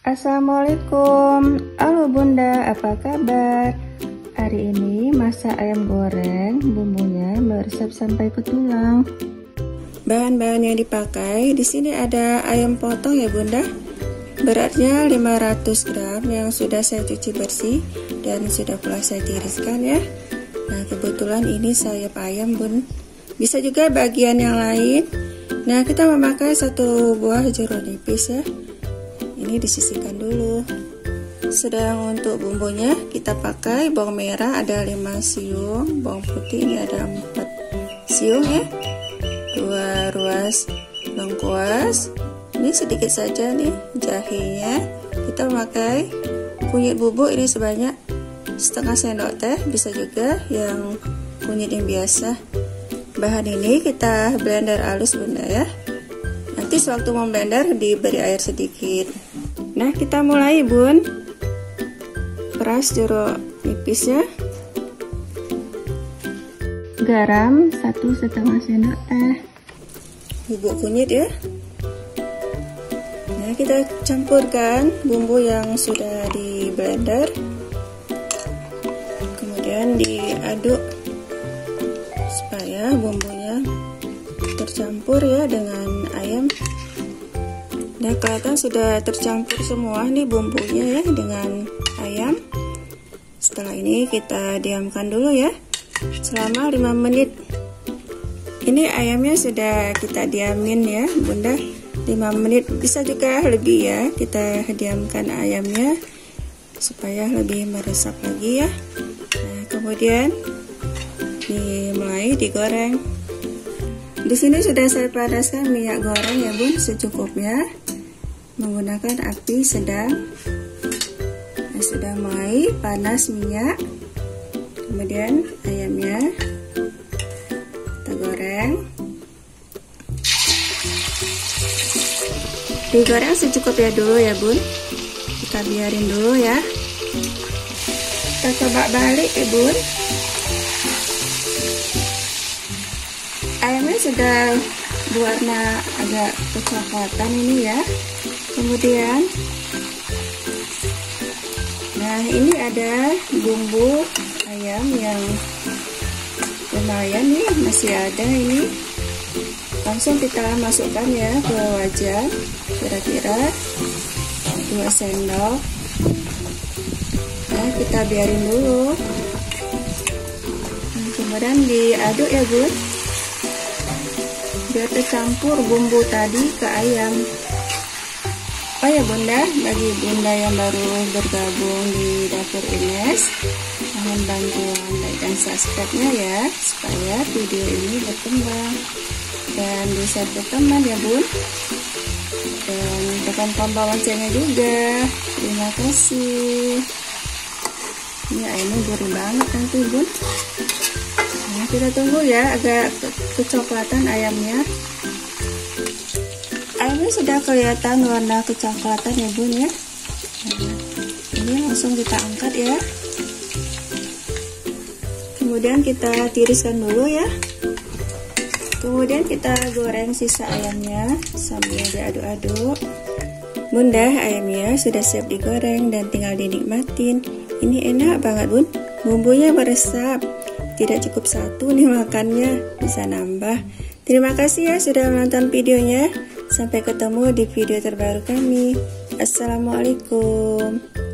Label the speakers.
Speaker 1: Assalamualaikum, halo bunda, apa kabar? Hari ini masak ayam goreng, bumbunya meresap sampai ke tulang. Bahan-bahan yang dipakai di sini ada ayam potong ya bunda. Beratnya 500 gram yang sudah saya cuci bersih dan sudah pula saya tiriskan ya. Nah kebetulan ini sayap ayam bun. Bisa juga bagian yang lain. Nah kita memakai satu buah jeruk nipis ya. Ini disisihkan dulu. Sedang untuk bumbunya kita pakai bawang merah ada 5 siung, bawang putih ini ada 4 siung ya, 2 ruas lengkuas, ini sedikit saja nih jahenya. Kita memakai kunyit bubuk ini sebanyak setengah sendok teh, bisa juga yang kunyit yang biasa. Bahan ini kita blender halus bunda ya. Nanti sewaktu memblender diberi air sedikit. Nah kita mulai bun. Peras jeruk nipisnya. Garam 1,5 sendok teh. Bubuk kunyit ya. Nah kita campurkan bumbu yang sudah di blender. Kemudian diaduk supaya bumbunya tercampur ya dengan ayam. Nah kelihatan sudah tercampur semua nih bumbunya ya dengan ayam. Setelah ini kita diamkan dulu ya selama 5 menit. Ini ayamnya sudah kita diamin ya bunda 5 menit, bisa juga lebih ya. Kita diamkan ayamnya supaya lebih meresap lagi ya. Nah kemudian mulai digoreng. Di sini sudah saya panaskan minyak goreng ya bun secukupnya menggunakan api sedang. Nah, sudah mulai panas minyak. Kemudian ayamnya kita goreng. Digoreng secukupnya dulu ya bun. Kita biarin dulu ya. Kita coba balik ya bun. Ayamnya sudah berwarna agak kecoklatan ini ya. Kemudian nah ini ada bumbu ayam yang lumayan nih, masih ada ini. Langsung kita masukkan ya ke wajan, kira-kira 2 sendok. Nah kita biarin dulu. Nah, kemudian diaduk ya bun, biar tercampur bumbu tadi ke ayam. Oh ya bunda, bagi bunda yang baru bergabung di dapur Ines, mohon bantuan like dan subscribe-nya ya, supaya video ini berkembang dan bisa ke teman ya bun. Dan tekan tombol loncengnya juga. Terima kasih. Ini ayamnya gurih banget nanti bun. Nah kita tunggu ya agak kecoklatan ayamnya. Ayamnya sudah kelihatan warna kecoklatan ya bun ya. Nah, ini langsung kita angkat ya. Kemudian kita tiriskan dulu ya. Kemudian kita goreng sisa ayamnya sambil diaduk-aduk. Bunda, ayamnya sudah siap digoreng dan tinggal dinikmatin. Ini enak banget bun, bumbunya meresap. Tidak cukup satu nih makannya, bisa nambah. Terima kasih ya sudah menonton videonya. Sampai ketemu di video terbaru kami. Assalamualaikum.